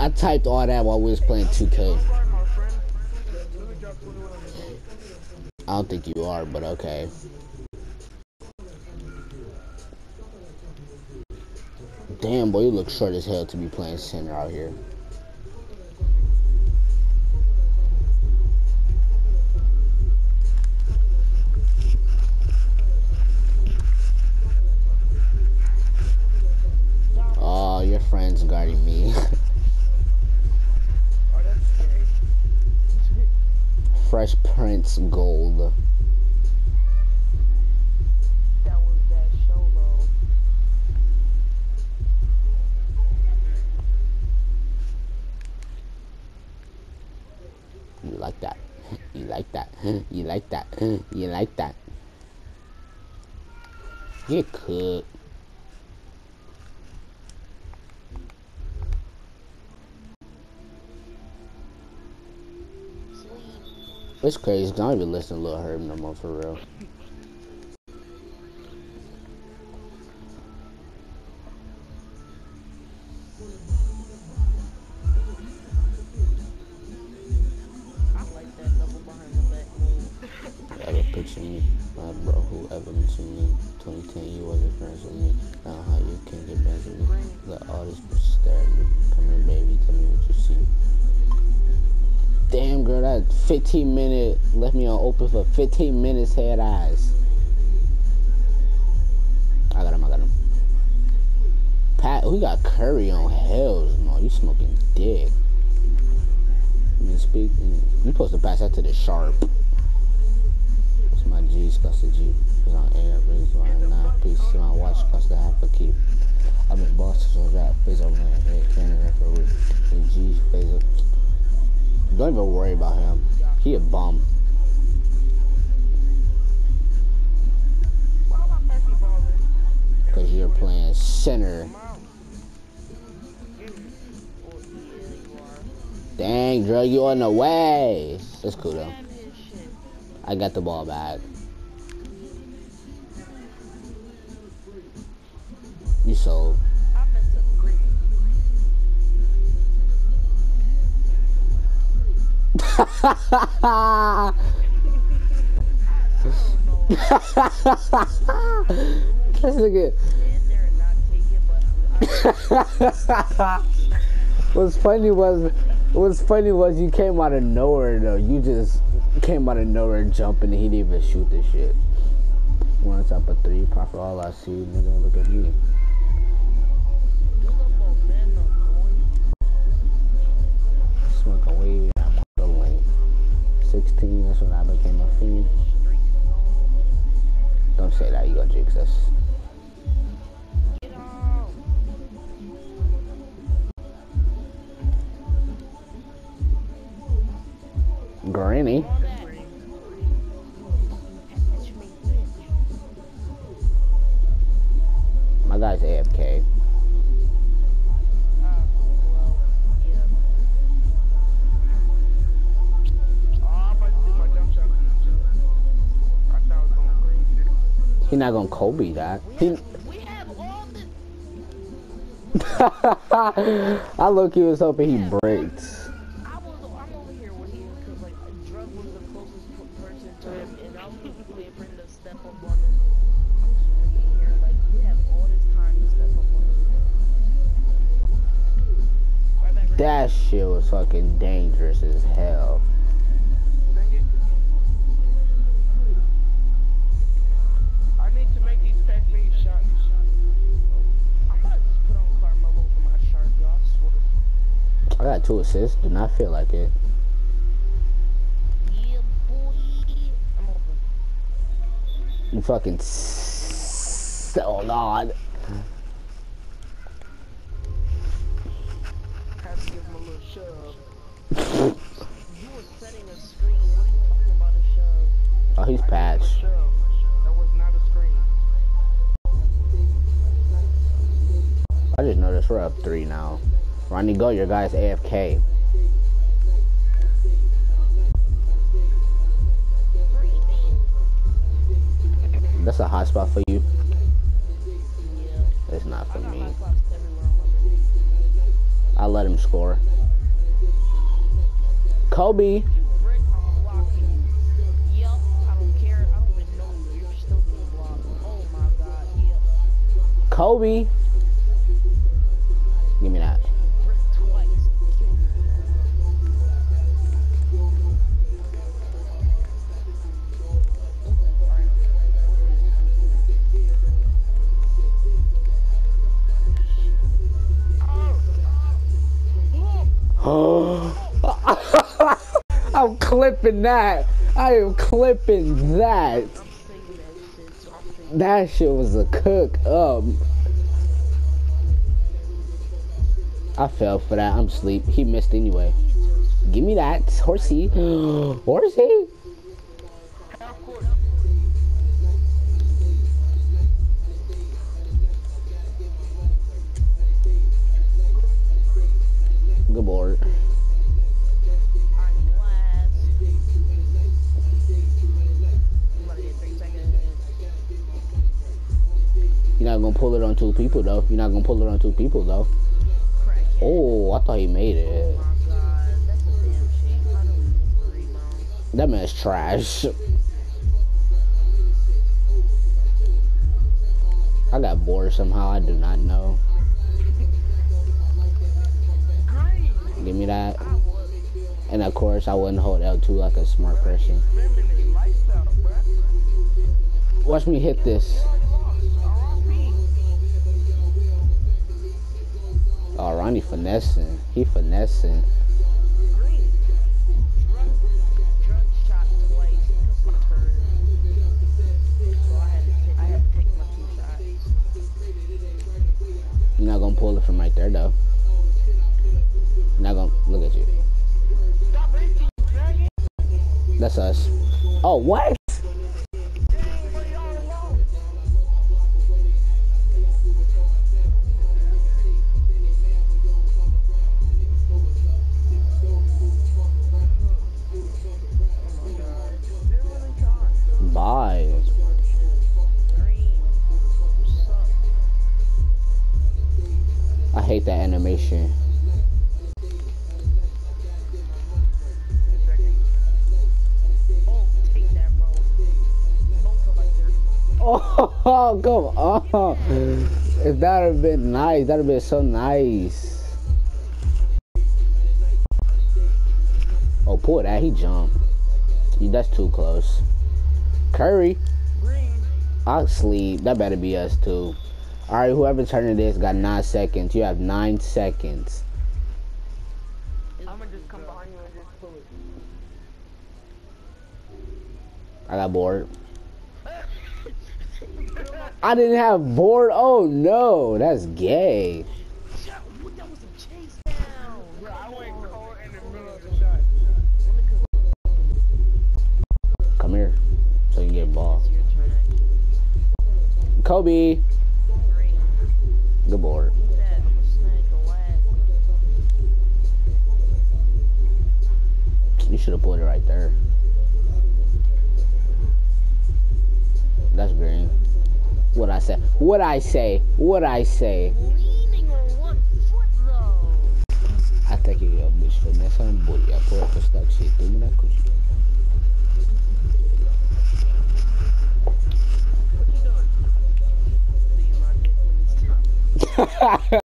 I typed all that while we was playing 2K. I don't think you are, but okay. Damn, boy, you look short as hell to be playing center out here. Oh, your friend's guarding me. Fresh Prince Gold. That was that solo. You like that? You like that? You like that? You like that? You could. It's crazy because I don't even listen to Lil Herb no more for real. Picture me, my bro, whoever mentioned me, 2010, you wasn't friends with me, now how you can get friends with me, let all this bitch stare at me, come here baby, tell me what you see. Damn girl, that 15-minute, left me on open for 15 minutes, head eyes. I got him. Pat, we got Curry on, hells no, you smoking dick. You supposed to pass that to the Sharp. My G's cost a G. Cause on air, reason why I'm not peace. My watch cost a half a keep. I'm in Boston, so that face over my head. Can't referee. And G's face up. Don't even worry about him. He a bum. Cause you're playing center. Dang, drug you on the way. It's cool though. I got the ball back. You sold. That's a good. What's funny was you came out of nowhere though. You just came out of nowhere jumping and he didn't even shoot this shit. One top of three, pop for all I see, nigga, look at me. Smoking weed, I'm on the lane. 16, that's when I became a fiend. Don't say that, you gonna jinx us. Granny. My guy's AFK. He's not gonna Kobe that. I look, he was hoping he breaks. That shit was fucking dangerous as hell. I need to make these technique shots. I'm gonna just put on Carmelo for my sharp, y'all. I got 2 assists. Do not feel like it. Yeah, boy. I'm open. You fucking so God. You were setting a screen. What are you talking about a shove? Oh, he's patched. That was not a screen. I just noticed we're up 3 now. Ronnie, go. Your guy's AFK. That's a hot spot for you. Yeah. It's not for me. I let him score. Kobe. You brick, I'm blocking you. Yep, I don't care. I don't even know you. You're still getting blocked. Oh my god, yep. Kobe. Give me that. Brick twice. I'm clipping that. I am clipping that. That shit was a cook up. I fell for that. I'm asleep. He missed anyway. Give me that. Horsey. Horsey. Good board. You're not gonna pull it on two people though. You're not gonna pull it on two people though. Oh, I thought he made it. Oh my god, that's a damn shame. How do we miss the rebound? That man's trash. I got bored somehow. I do not know. Green. Give me that. I was And of course, I wouldn't hold L2 like a smart person. feminine lifestyle, bruh. Watch me hit this. Oh, Ronnie finessing. He finessing. Green. Drug shot twice because my turn. So I had to take my 2 shots. You're not gonna pull it from right there though. You're not gonna look at you. Stop racing, dragon. That's us. Oh, what? Dang, but y'all alone. Oh my god. They're really trying. Bye. Green. You suck. I hate that animation. Oh, take that, bro. Bone collector. Oh, come on. If that would have been nice, that would have been so nice. Oh, pull that. He jumped. That's too close. Curry. Green. I'll sleep. That better be us too. Alright, whoever's turning this got 9 seconds. You have 9 seconds. I'm gonna just come behind you and just pull it. I got bored. I didn't have board. Oh no, that's gay. That was a chase down. Bro, I went cold in the middle of the shot. Come here, so you can get ball. It's your turn, actually. Kobe. Green. Good board. Look at that. I'm gonna snag a lag. You should have pulled it right there. That's green. What I say? What I say? What I say? Leaning on one foot, though. Até que eu bicho foi nessa bolha, pô, que está aqui, tu me